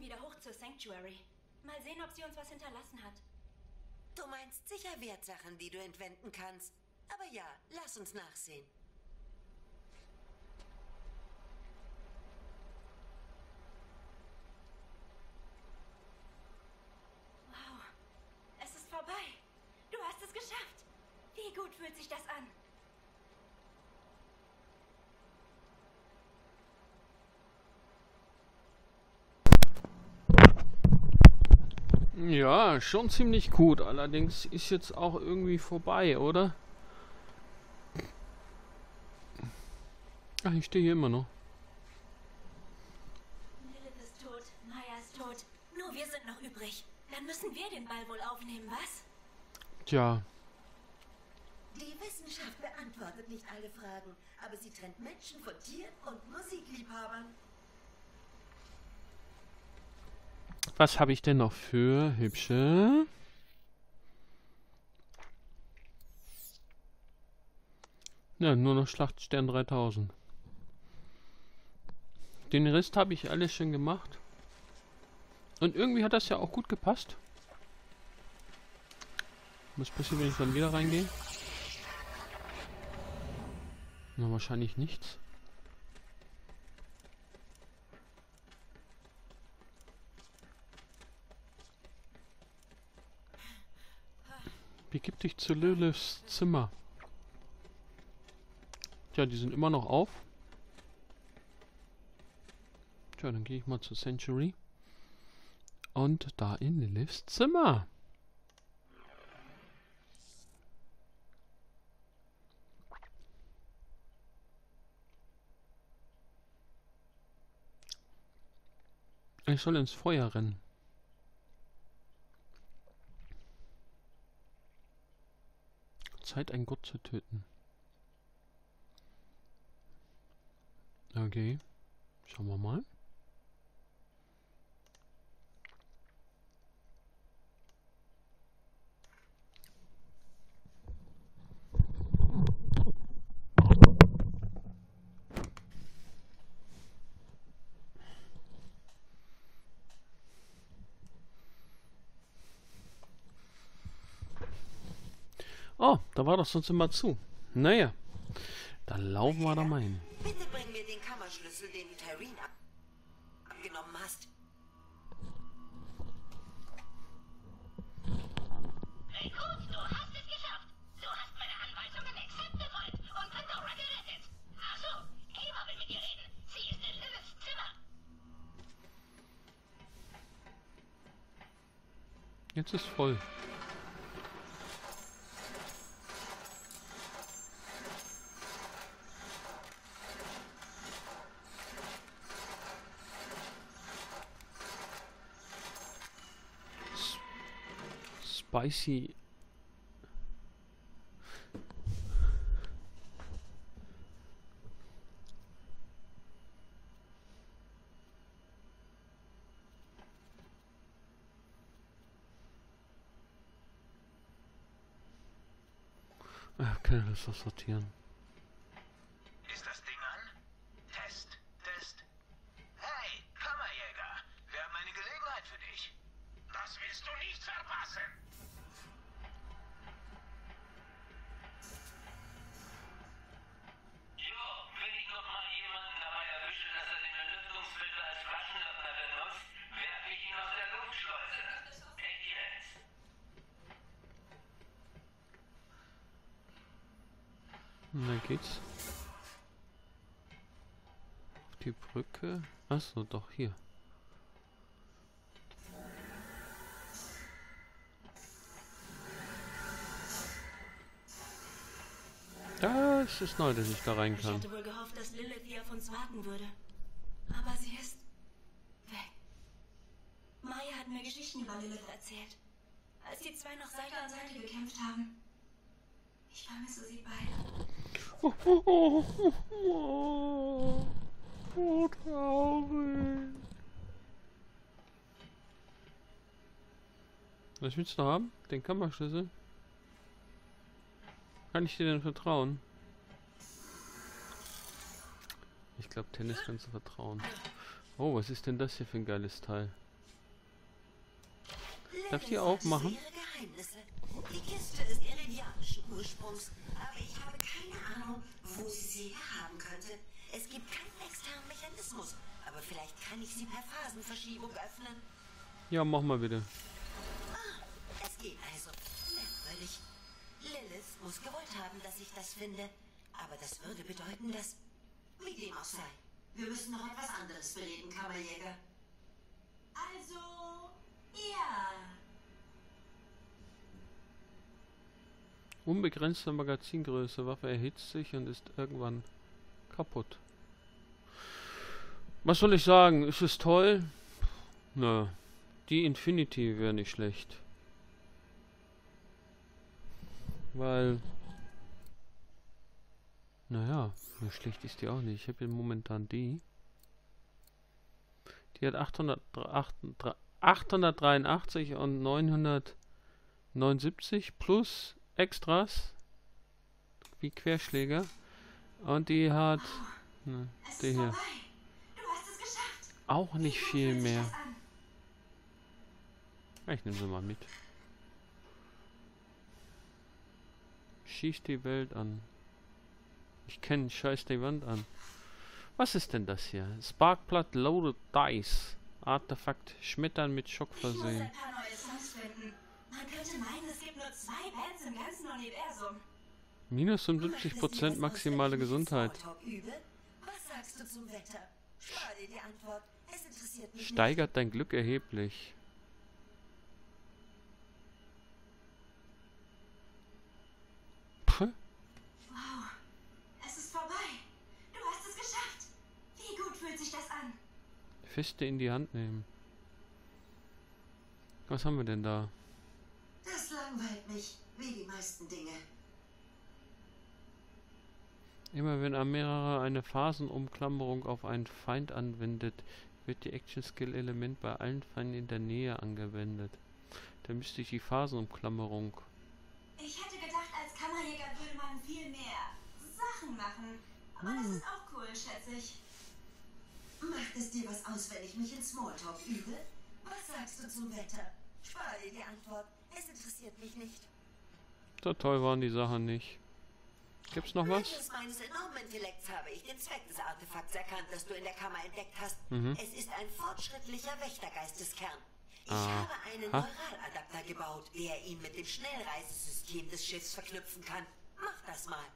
wieder hoch zur Sanctuary. Mal sehen, ob sie uns was hinterlassen hat. Du meinst sicher Wertsachen, die du entwenden kannst. Aber ja, lass uns nachsehen. Wow, es ist vorbei. Du hast es geschafft. Wie gut fühlt sich das an? Ja, schon ziemlich gut. Allerdings ist jetzt auch irgendwie vorbei, oder? Ach, ich stehe hier immer noch. Lilith ist tot, Maya ist tot. Nur wir sind noch übrig. Dann müssen wir den Ball wohl aufnehmen, was? Tja, Die Wissenschaft beantwortet nicht alle Fragen, aber sie trennt Menschen von Tieren und Musikliebhabern. was habe ich denn noch für hübsche? Ja, nur noch Schlachtstern 3000. Den Rest habe ich alles schon gemacht. Und irgendwie hat das ja auch gut gepasst. Was passiert, wenn ich dann wieder reingehe? Na, wahrscheinlich nichts. Begib dich zu Liliths Zimmer. Tja, die sind immer noch auf. Tja, dann gehe ich mal zur Sanctuary. Und da in Liliths Zimmer. Ich soll ins Feuer rennen. Zeit, einen Gott zu töten. Okay. Schauen wir mal. Oh, da war doch sonst immer zu. Naja, dann laufen wir da mal hin. Bitte bring mir den Kammerschlüssel, den du Tyreen abgenommen hast. Hey, gut, du hast es geschafft. Du hast meine Anweisungen accepted und Pandora gerettet. Ach so, Eva will mit dir reden. Sie ist in Liliths Zimmer. Jetzt ist voll. Spicy. Ach, kann ich das doch sortieren? Ist das Ding an? Test, Test. Hey, Kammerjäger, wir haben eine Gelegenheit für dich. Das willst du nicht verpassen. Jo, wenn ich noch mal jemanden dabei erwische, dass er den Belüftungsfilter als Flaschenöffner benutzt, werfe ich ihn aus der Luftschleuse. Echt jetzt? Na geht's. Auf die Brücke. Achso, doch hier. Das ist neu, dass ich da rein Ich kann. hatte wohl gehofft, dass Lilith hier auf uns warten würde. Aber sie ist weg. Maya hat mir Geschichten über Lilith erzählt. Als die zwei noch Seite an Seite gekämpft haben. Ich vermisse sie beide. Oh, traurig. Was willst du noch haben? Den Kammerschlüssel? Kann ich dir denn vertrauen? Ich glaube, Tennis kannst du vertrauen. Oh, was ist denn das hier für ein geiles Teil? Darf ich die Lilith aufmachen? ihre Geheimnisse. Die Kiste ist iridianischen Ursprungs, aber ich habe keine Ahnung, wo sie sie herhaben könnte. Es gibt keinen externen Mechanismus, aber vielleicht kann ich sie per Phasenverschiebung öffnen. Ja, mach mal bitte. Es geht also. Merkwürdig. Lilith muss gewollt haben, dass ich das finde. Aber das würde bedeuten, dass... Wie dem auch sei. Wir müssen noch etwas anderes bereden, Kammerjäger. Also, ja. Unbegrenzte Magazingröße. Waffe erhitzt sich und ist irgendwann kaputt. Was soll ich sagen? Ist es toll? Nö. Die Infinity wäre nicht schlecht. Weil... Naja, so schlecht ist die auch nicht. Ich habe hier momentan die. Die hat 883 und 979 plus Extras wie Querschläger. Und die hat Es die ist hier vorbei. Du hast es geschafft. auch nicht Wie gut viel fühlt sich mehr. das an? Ich nehme sie mal mit. Schieß die Welt an. Ich kenne scheiß die Wand an. Was ist denn das hier? Sparkplug Loaded Dice. Artefakt Schmettern mit Schock Ich muss versehen. ein paar neue Songs finden. Man könnte meinen, es gibt nur 2 Bands im ganzen Universum. Minus 75% maximale Gesundheit. Was sagst du zum Wetter? Spar dir die Antwort. Es interessiert mich nicht. Steigert dein Glück erheblich. Puh. Wow, es ist vorbei. Du hast es geschafft. Wie gut fühlt sich das an? Feste in die Hand nehmen. Was haben wir denn da? Das langweilt mich, wie die meisten Dinge. Immer wenn ein Mehrerer eine Phasenumklammerung auf einen Feind anwendet, wird die Action-Skill-Element bei allen Feinden in der Nähe angewendet. Dann müsste ich die Phasenumklammerung. Ich hätte gedacht, als Kammerjäger würde man viel mehr Sachen machen. Aber das ist auch cool, schätze ich. Macht es dir was aus, wenn ich mich in Smalltalk übe? Was sagst du zum Wetter? Spar dir die Antwort. Es interessiert mich nicht. So toll waren die Sachen nicht. Gibt's noch was? Mittels meines enormen Intellekts habe ich den Zweck des Artefakts erkannt, das du in der Kammer entdeckt hast. Es ist ein fortschrittlicher Wächtergeisteskern. Ich habe einen Neuraladapter gebaut, der ihn mit dem Schnellreisesystem des Schiffs verknüpfen kann. Mach das mal.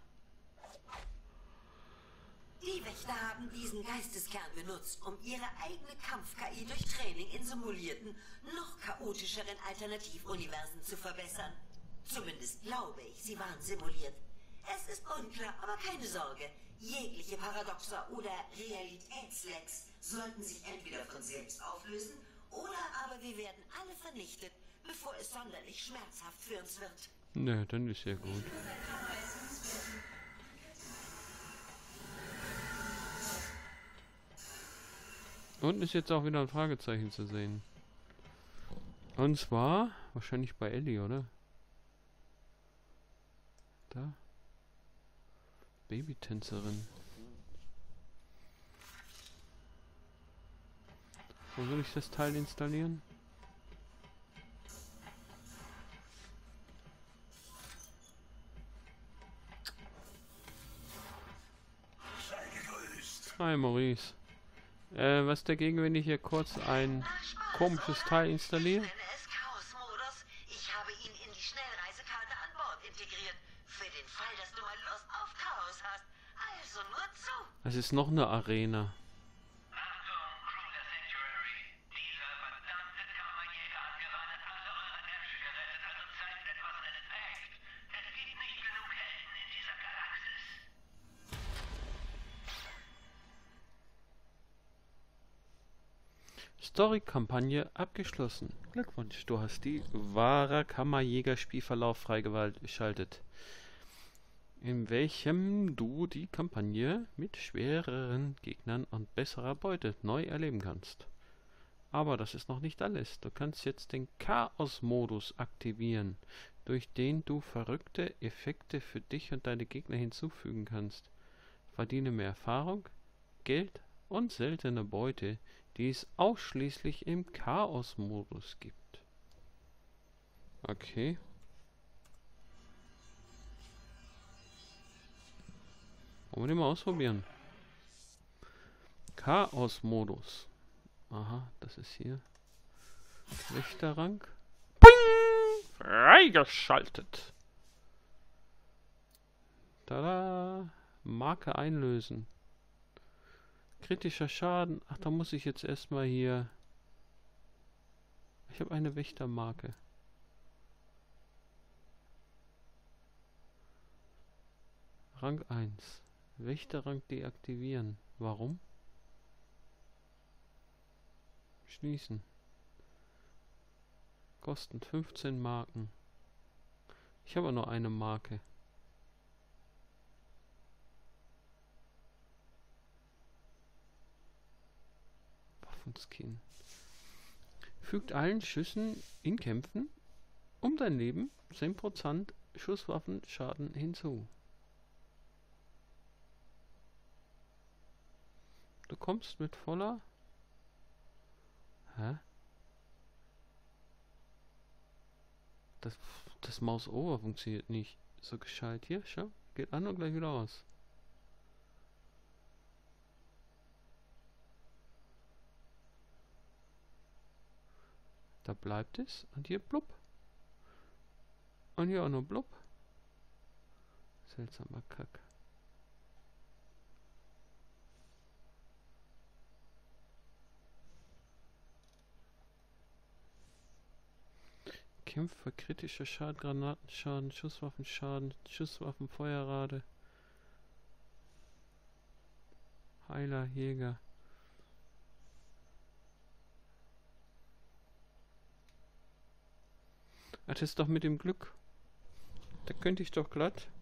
Die Wächter haben diesen Geisteskern benutzt, um ihre eigene Kampf-KI durch Training in simulierten, noch chaotischeren Alternativuniversen zu verbessern. Zumindest glaube ich, sie waren simuliert. Es ist unklar, aber keine Sorge. Jegliche Paradoxa oder Realitätslacks sollten sich entweder von selbst auflösen oder aber wir werden alle vernichtet, bevor es sonderlich schmerzhaft für uns wird. Nö, dann ist ja gut. Unten ist jetzt auch wieder ein Fragezeichen zu sehen. Und zwar wahrscheinlich bei Ellie, oder? Da. Babytänzerin. Wo soll ich das Teil installieren? Sei gegrüßt. Hi Maurice. Was ist dagegen, wenn ich hier kurz ein komisches Teil installiere? Ich nenne es Chaos-Modus. Ich habe ihn in die Schnellreisekarte an Bord integriert. Für den Fall, dass du mal Lust auf Chaos hast. Also nur zu. Es ist noch eine Arena. Achtung, Crew der Sanctuary. Dieser verdammte Kammerjäger hat gerade alle eure Ärsche gerettet, also zeigt etwas Respekt. Es gibt nicht genug Helden in dieser Galaxis. Story-Kampagne abgeschlossen. Glückwunsch, du hast die wahre Kammerjäger-Spielverlauf freigeschaltet, in welchem du die Kampagne mit schwereren Gegnern und besserer Beute neu erleben kannst. Aber das ist noch nicht alles. Du kannst jetzt den Chaos-Modus aktivieren, durch den du verrückte Effekte für dich und deine Gegner hinzufügen kannst. Verdiene mehr Erfahrung, Geld und seltene Beute, die es ausschließlich im Chaos-Modus gibt. Okay. Wollen wir den mal ausprobieren? Chaos-Modus. Aha, das ist hier. Wächterrang. Ping! Freigeschaltet. Tada! Marke einlösen. Kritischer Schaden. Ach, da muss ich jetzt erstmal hier... Ich habe eine Wächtermarke. Rang 1. Wächterrang deaktivieren. Warum? Schließen. Kosten 15 Marken. Ich habe nur eine Marke. Waffenskin. Fügt allen Schüssen in Kämpfen um dein Leben 10% Schusswaffenschaden hinzu. Du kommst mit voller... Hä? Das Maus-Over funktioniert nicht so gescheit. Hier, schau. Geht an und gleich wieder aus. Da bleibt es. Und hier blub. Und hier auch noch blub. Seltsamer Kack. Kämpfer, kritischer Schaden, Granatenschaden, Schusswaffenschaden, Schusswaffenfeuerrate. Heiler, Jäger. Ah, das ist doch mit dem Glück. Da könnte ich doch glatt